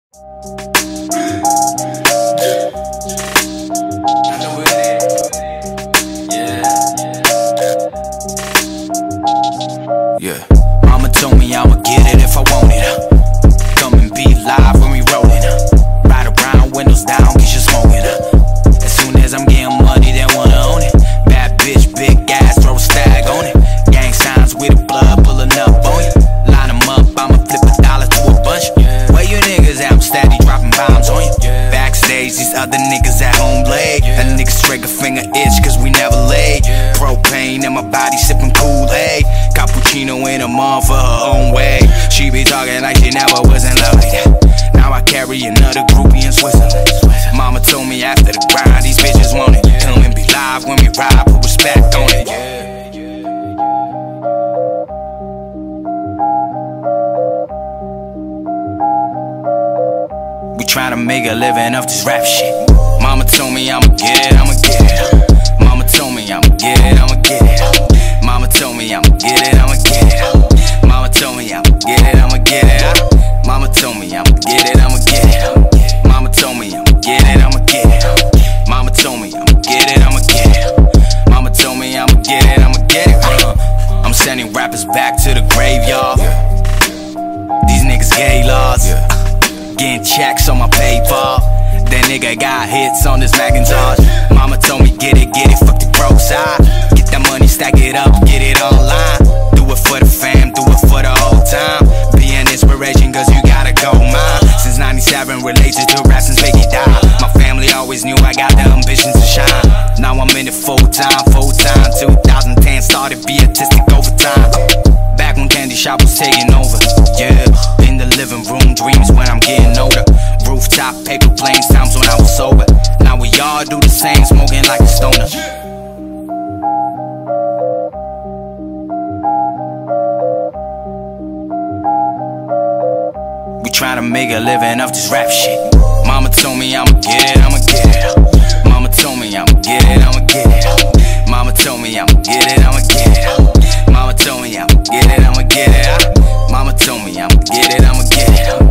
Yeah, mama told me I'ma get it if I want it. Come and be live when we rollin'. Ride around, windows down, get you smoking. As soon as I'm getting money, they wanna own it. Bad bitch, big ass, throw a stag on it. Gang signs with the blood pulling up on you. Line them up, I'ma flip $1 to a bunch. Where you niggas at? I'm steady dropping bombs on you. Backstage, these other niggas at home late. That nigga's trigger finger itch cause we never laid. Propane in my body sipping Kool-Aid. Cappuccino in her mom for her own way. She be talking like she never was in love like that. Now I carry another groupie in Switzerland. Mama told me after the grind, these bitches want it. Come and be live when we ride, put respect on it. We tryna make a living off this rap shit. Mama told me I'ma get it, I'ma get it. Mama told me I'ma get it, I'ma get it. Mama told me I'ma get it, I'ma get it. Mama told me I'ma get it, I'ma get it. Mama told me I'ma get it, I'ma get it. Mama told me I'ma get it, I'ma get it. Mama told me I'ma get it, I'ma get it. Mama told me I'ma get it, I'ma get it. I'm sending rappers back to the graveyard. These niggas gay laws. Getting checks on my PayPal. That nigga got hits on this Macintosh. Mama told me get it, fuck the broke side. Get that money, stack it up, get it online. Do it for the fam, do it for the whole time. Be an inspiration cause you gotta go mine. Since 97, related to rap since Biggie died. My family always knew I got the ambitions to shine. Now I'm in it full time. 2010 started be artistic overtime. Back when Candy Shop was taking over. Yeah, in the living room, dreams when I'm getting older. Rooftop, paper planes, times when I was sober. Now we all do the same, smoking like a stoner. We tryna make a living off this rap shit. Mama told me I'ma get it, I'ma get it. Mama told me I'ma get it, I'ma get it. Mama told me I'ma get it, I'ma get it. Mama told me I'ma get it, I'ma get it. Mama told me I'ma get it, I'ma get it.